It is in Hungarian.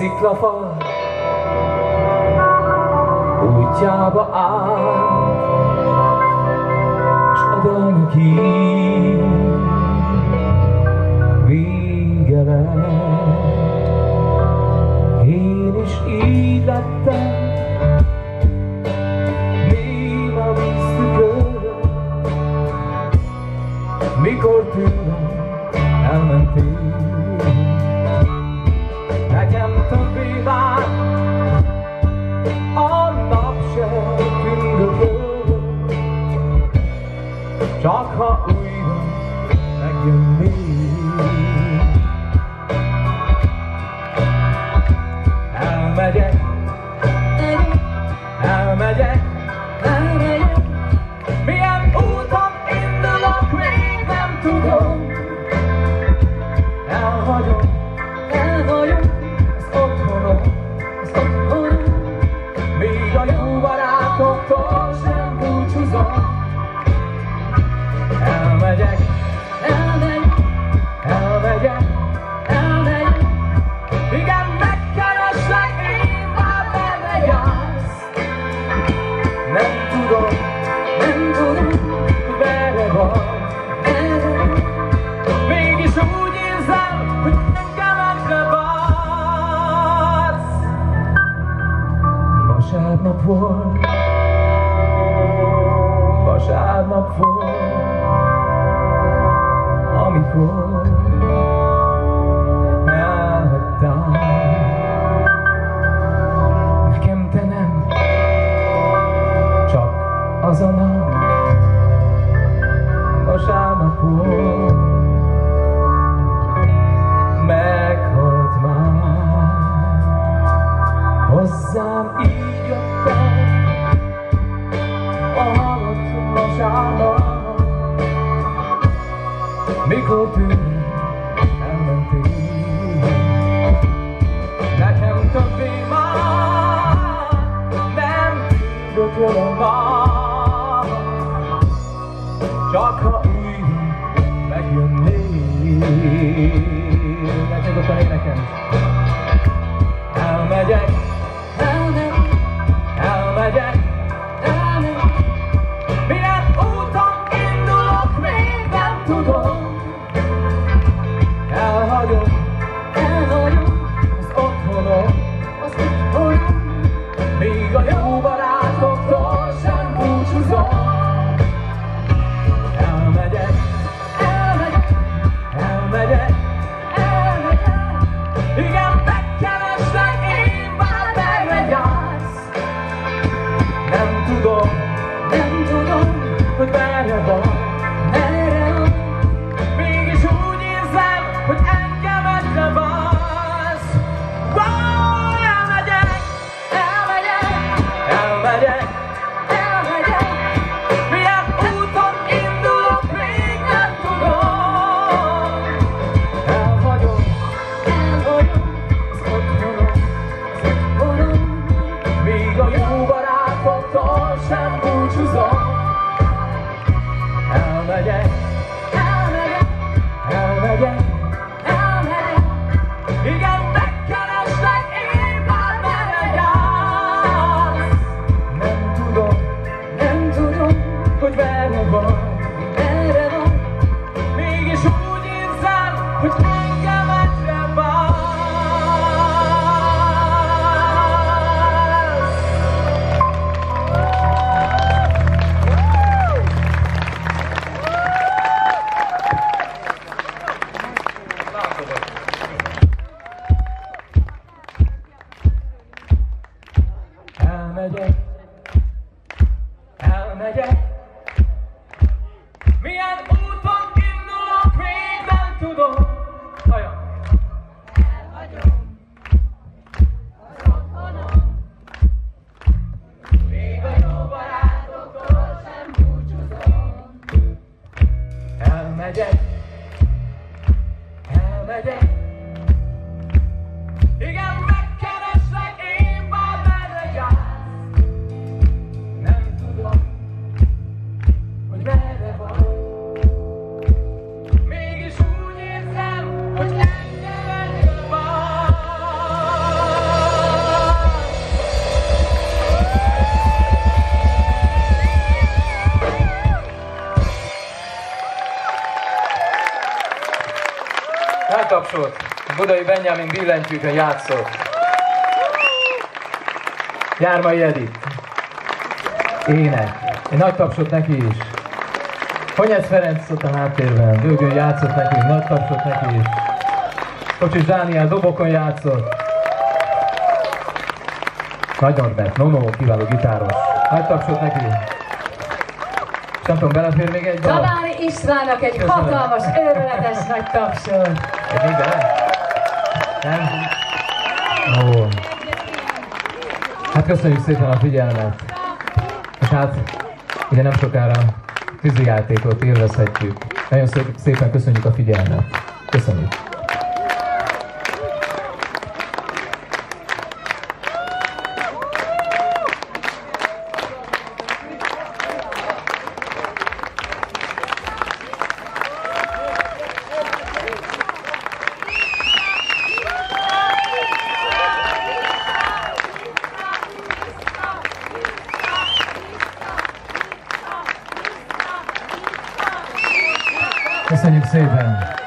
sziklafal útjába áll, s a dalnak így vége lett. Én is így lettem, néma víztükör, mikor tőlem elmentél. Nekem többé vár a nap se tündököl, csak ha újra megjönnél. Elmegyek, elmegyek, elmegyek, milyen úton indulok, még nem tudom. Elhagyom, elhagyom az otthonom, még a jó barátoktól sem búcsúzom. Elmegyek, elmegyek, elmegyek, elmegyek, igen, megkereslek, én már merre jársz. Nem tudom, hogy merre van, mégis úgy érzem, hogy engemet vársz. Vasárnap volt, vasárnap volt, amikor elhagytál. Nekem te nem, csak az a nap, vasárnap volt, meghalt már. Hozzám így jöttem a halott vasárnap, mikor tőlem elmentél. Nekem többé már nem tündökölöm van, csak ha újra megjönnél. Megnyugodtan énekelni. Elmegyek, elmegyek, elmegyek, elmegyek, milyen úton indulok, még nem tudom. Elhagyom, elhagyom az otthonom, még a jó barátoktól sem búcsúzom. Elmegyek, elmegyek, elmegyek, elmegyek, igen, megkereslek, én már merre jársz. Nem tudom, hogy merre van, mégis úgy érzem, hogy engemet vársz. Elmegyek, elmegyek, elmegyek, elmegyek, milyen úton indulok, még nem tudom. Elhagyom, elhagyom az otthonom, még a jó barátoktól sem búcsúzom. Elmegyek, elmegyek, elmegyek, elmegyek, igen, megkereslek, én már merre jársz. Nem tudom, hogy merre van, mégis úgy érzem, hogy engemetre vársz. Elmegyek, elmegyek, milyen úton indulok, még nem tudom. Olyan. Elhagyom az otthonom, még a jó barátoktól sem búcsúzom. Elmegyek, elmegyek, igen, megkereslek, én már merre jársz. Nem tudom, hogy merre van, mégis úgy érzem, hogy engemet vársz. tapsot Budai Benjamin billentyűkön játszott. Jármai Edith. Ének. Egy nagy tapsot neki is. Honyesz Ferenc ott a háttérben. Bőgön játszott nekünk, nagy tapsot neki is. Kocsis Dániel dobokon játszott. Nagy Norbert, Nono, kiváló gitáros. Nagy tapsot neki. És nem tudom, belefér még egy dal? Tamári Istvánnak egy hatalmas, őrületes nagy tapsot. Egy még bele? Nem? Ó. Hát köszönjük szépen a figyelmet. És hát, ugye nem sokára tűzijátékot élvezhetjük. Nagyon szépen köszönjük a figyelmet. Köszönjük. Köszönjük szépen!